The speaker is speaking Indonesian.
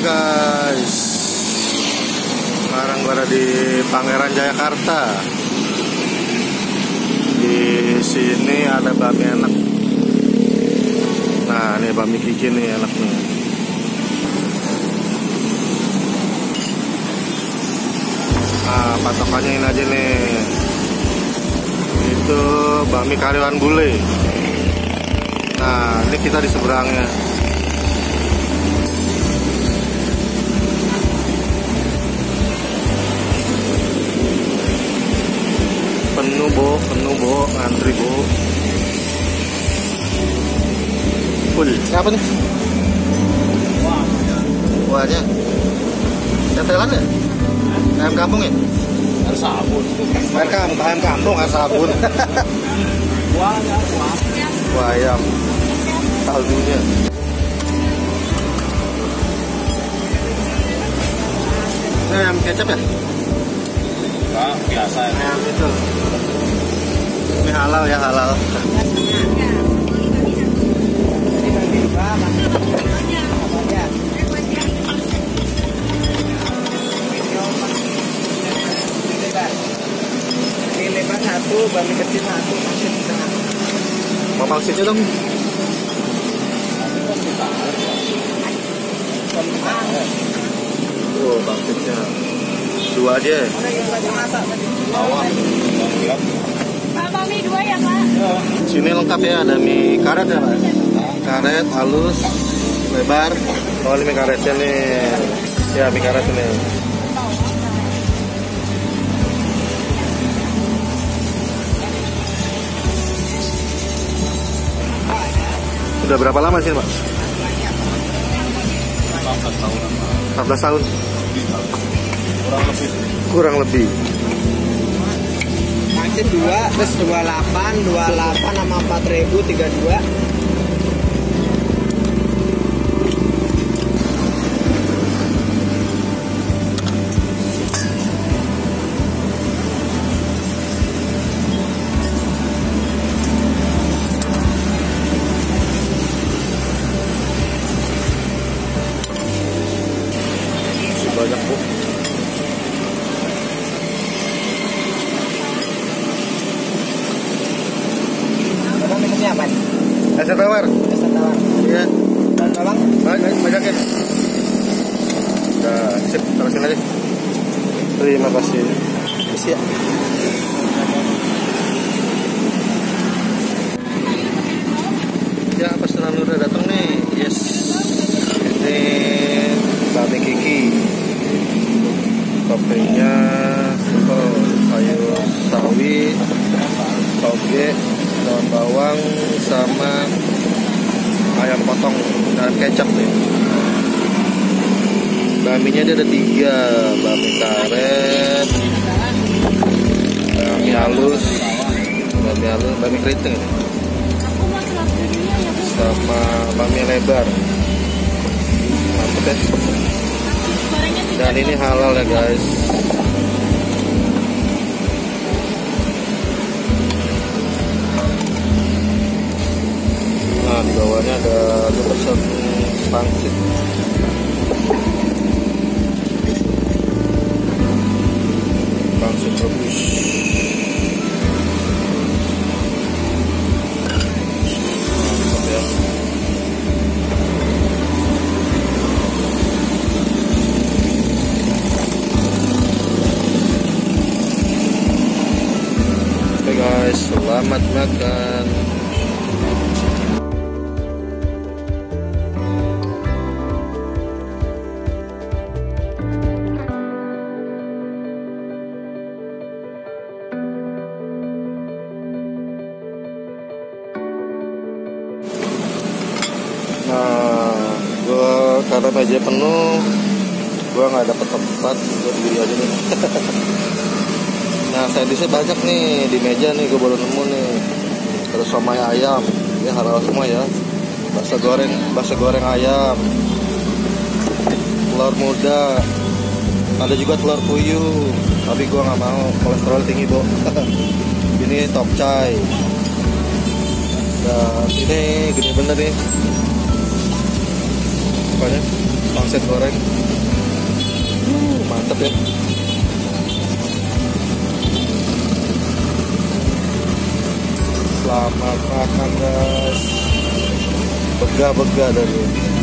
guys, sekarang berada di Pangeran Jayakarta. Di sini ada bakmi enak. Nah, ini bakmi Kiki nih enak nih. Nah, patokannya ini aja nih. Itu bakmi karyawan bule. Nah, ini kita di seberangnya. Penuh bo, ngantri bo. Full. Siapa nih? Wahnya. Tetelan ya? Ayam kampung ya? Harus sabun. Ayam kampung harus sabun. Wah, ayam. Kaldunya. Ini ayam kecap ya? Nah, biasa ya. Ayam itu. Ini halal ya, halal. Ini lebar satu, bakmi kecil satu, pangsit setengah. Mau pangsitnya dong. Oh, pangsitnya. Dua aja. Ada yang lagi masak tadi. Bawang. Pak, bakmi 2 ya, Pak? Sini lengkap ya, ada mie karet ya, Pak? Karet, halus, lebar. Oh, ini mie karetnya nih. Ya, mie karet ini. Sudah berapa lama sih, Pak? 14 tahun. 14 tahun. Kurang lebih. Pangsit 2, terus 28 sama 4.000, 32. Banyak, Bu. Abang minumnya apa? Es tawar. Es tawar. Iya. Dan bawang? Banyakin. Udah, sip, terusin aja. Terima kasih. Siap. Ya, pesanan udah datang nih. Yes. Ini bakmi Kiki. Toppingnya sayur sawi, toge, daun bawang, sama ayam potong dan kecap nih. Bakminya dia ada 3, bakmi karet, bakmi halus, bakmi keriting, sama bakmi lebar. Mantap ya. Dan ini halal ya guys. Nah, di bawahnya ada pesan pangsit. Pangsit rebus. Mantap ya. Oke guys, selamat makan. Nah, karena meja penuh, gue nggak dapet tempat buat diri aja nih. Nah, side-dishnya banyak nih di meja nih, gue baru nemu nih. Terus somai ayam, ya halal semua ya. Bakso goreng ayam, telur muda, ada juga telur puyuh. Tapi gue nggak mau, kolesterol tinggi, Bo. Ini top chai. Dan ini gede bener nih. Pokoknya pangsit goreng. mantep ya. Selamat makan guys. Bega-bega dari